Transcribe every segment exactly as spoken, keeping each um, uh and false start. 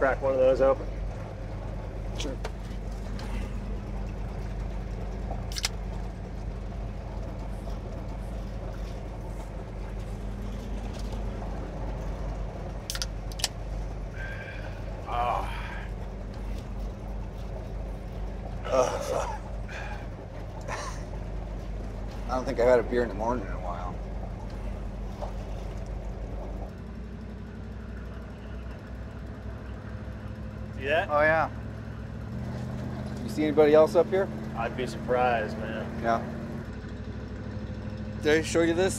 crack one of those open? Sure. Oh. Oh, fuck. I don't think I've had a beer in the morning in a while. See that? Oh, yeah. You see anybody else up here? I'd be surprised, man. Yeah. Did I show you this?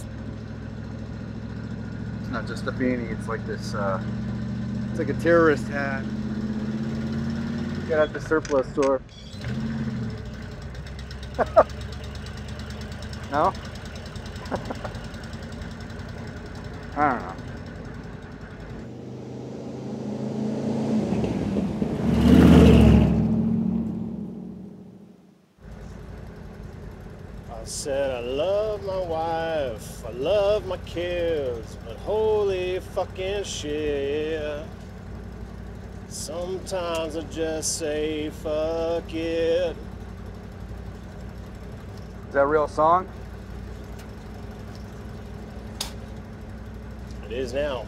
It's not just a beanie, it's like this, uh, it's like a terrorist hat. Got at the surplus store. No? I don't know. I said I love my wife, I love my kids, but holy fucking shit. Sometimes I just say fuck it. Is that a real song? It is now.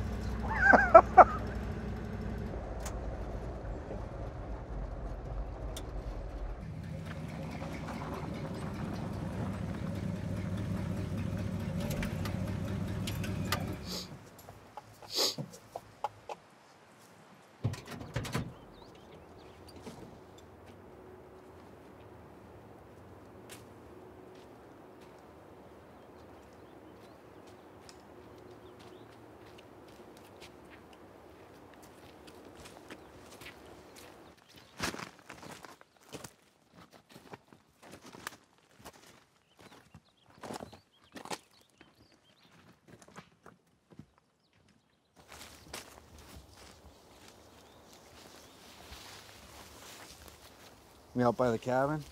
We out by the cabin?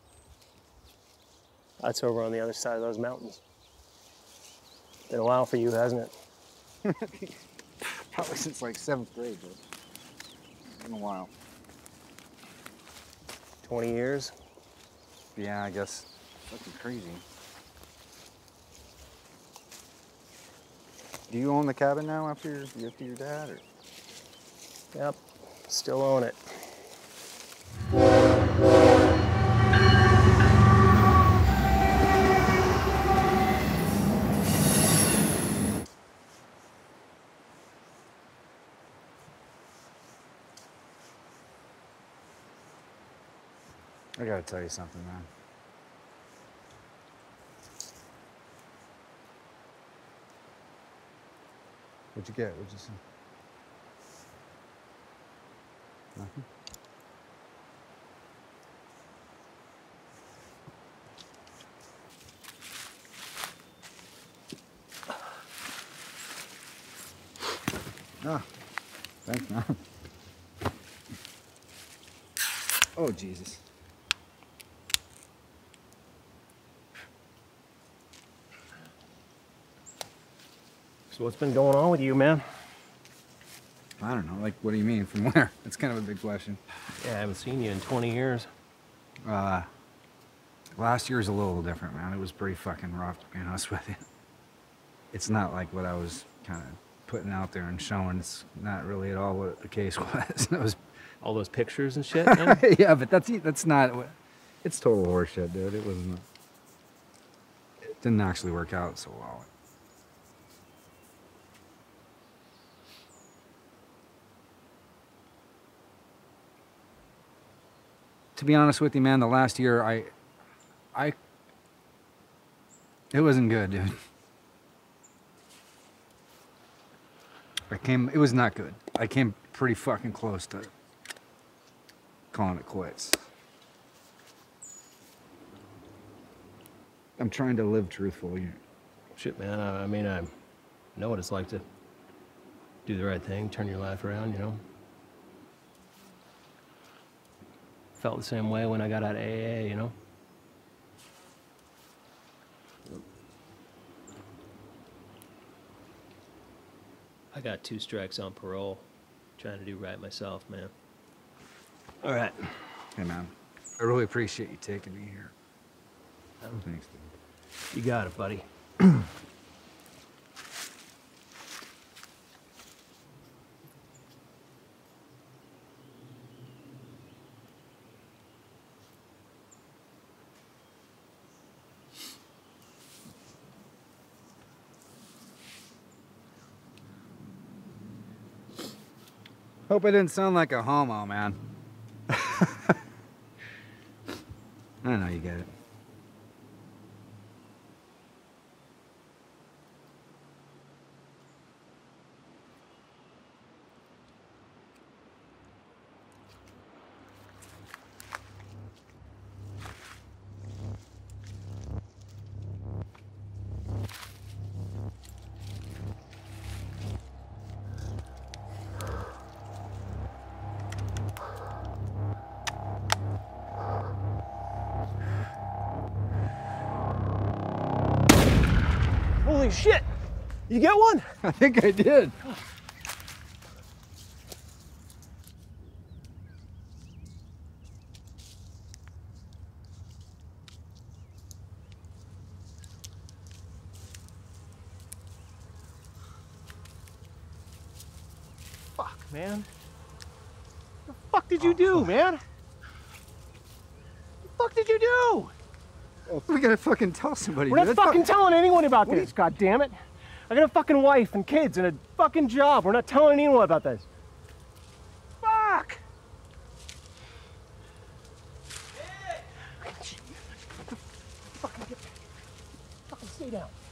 That's over on the other side of those mountains. Been a while for you, hasn't it? Probably since like seventh grade, but it's been a while. twenty years? Yeah, I guess. Fucking crazy. Do you own the cabin now after your, after your dad? Or? Yep, still own it. I gotta tell you something, man. What'd you get? What'd you see? Nothing? Ah, thanks, man. Oh, Jesus. So what's been going on with you, man? I don't know. Like, what do you mean? From where? That's kind of a big question. Yeah, I haven't seen you in twenty years. Uh, last year's a little different, man. It was pretty fucking rough, to be honest with you. It's not like what I was kind of putting out there and showing. It's not really at all what the case was. It was All those pictures and shit, man? yeah, but that's that's not what. It's total horseshit, dude. It wasn't. It didn't actually work out so well. To be honest with you, man, the last year I, I, it wasn't good, dude. I came, it was not good. I came pretty fucking close to calling it quits. I'm trying to live truthfully. Shit, man, I, I mean, I know what it's like to do the right thing, turn your life around, you know? Felt the same way when I got out of A A, you know? I got two strikes on parole. trying to do right myself, man. All right. Hey, man. I really appreciate you taking me here. Um, Thanks, dude. You got it, buddy. Hope I didn't sound like a homo, man. I know you get it. Holy shit! You get one? I think I did. Fuck, man. What the fuck did you do, man? What the fuck did you do? Oh, we gotta fucking tell somebody. We're dude. not That's fucking fu- telling anyone about What this, god damn it. I got a fucking wife and kids and a fucking job. We're not telling anyone about this. Fuck! Fucking, fucking stay down.